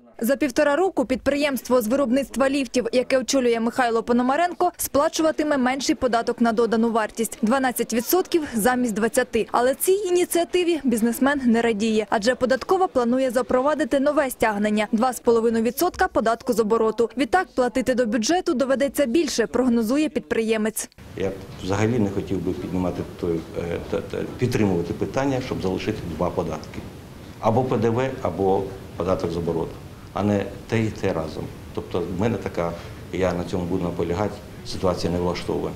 За 1,5 року підприємство з виробництва ліфтів, яке очолює Михайло Пономаренко, сплачуватиме менший податок на додану вартість – 12% замість 20%. Але цій ініціативі бізнесмен не радіє, адже податкова планує запровадити нове стягнення – 2,5% податку з обороту. Відтак платити до бюджету доведеться більше, прогнозує підприємець. Я взагалі не хотів би підтримувати питання, щоб залишити 2 податки. Або ПДВ, або податок з обороту, а не те і те разом. Тобто в мене така, я на цьому буду наполягати, ситуація не влаштовує.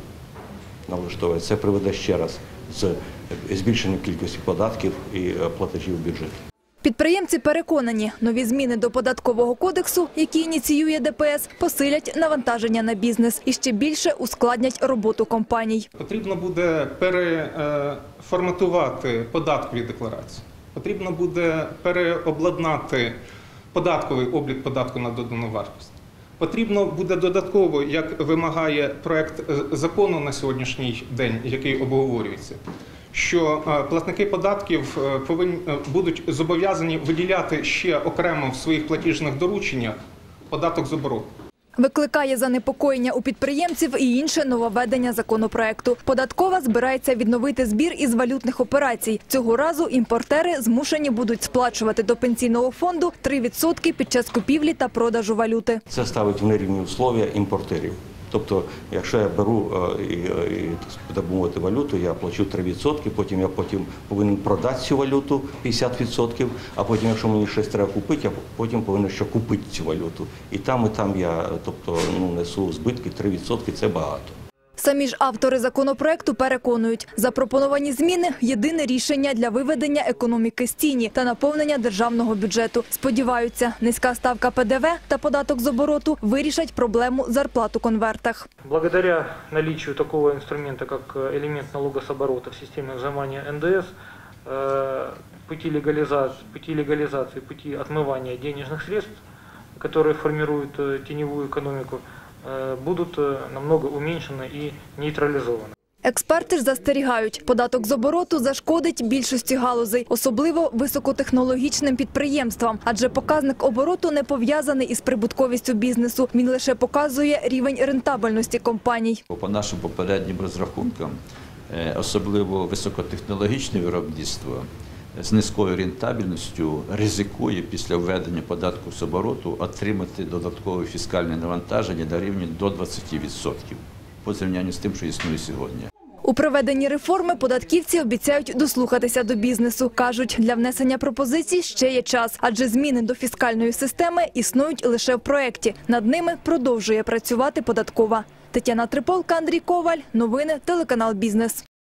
Це приведе ще раз з збільшенням кількості податків і платежів в бюджет. Підприємці переконані, нові зміни до податкового кодексу, які ініціює ДПС, посилять навантаження на бізнес і ще більше ускладнять роботу компаній. Потрібно буде переформатувати податкові декларації. Потрібно буде переобладнати податковий облік податку на додану вартість. Потрібно буде додатково, як вимагає проект закону на сьогоднішній день, який обговорюється, що платники податків будуть зобов'язані виділяти ще окремо в своїх платіжних дорученнях податок з обороту. Викликає занепокоєння у підприємців і інше нововведення законопроекту. Податкова збирається відновити збір із валютних операцій. Цього разу імпортери змушені будуть сплачувати до пенсійного фонду 3% під час купівлі та продажу валюти. Це ставить в нерівні умови імпортерів. Тобто, якщо я беру так мовити, валюту, я плачу 3%, потім я повинен продати цю валюту 50%, а потім, якщо мені щось треба купити, я потім повинен ще купити цю валюту. І там я несу збитки, 3% – це багато. Самі ж автори законопроекту переконують, запропоновані зміни – єдине рішення для виведення економіки з тіні та наповнення державного бюджету. Сподіваються, низька ставка ПДВ та податок з обороту вирішать проблему зарплат у конвертах. Благодаря наличию такого инструмента, как элемент налога с оборота в системе взимания НДС, пути легализации, пути отмывания денежных средств, которые формируют теневую экономику, будуть намного уменьшені і нейтралізовані. Експерти ж застерігають, податок з обороту зашкодить більшості галузей, особливо високотехнологічним підприємствам, адже показник обороту не пов'язаний із прибутковістю бізнесу, він лише показує рівень рентабельності компаній. По нашим попереднім розрахункам, особливо високотехнологічне виробництво з низькою рентабельністю ризикує після введення податку з обороту отримати додаткове фіскальне навантаження на рівні до 20% по зрівнянню з тим, що існує сьогодні. У проведенні реформи податківці обіцяють дослухатися до бізнесу. Кажуть, для внесення пропозицій ще є час, адже зміни до фіскальної системи існують лише в проєкті. Над ними продовжує працювати податкова. Тетяна Триполка, Андрій Коваль. Новини телеканал «Бізнес».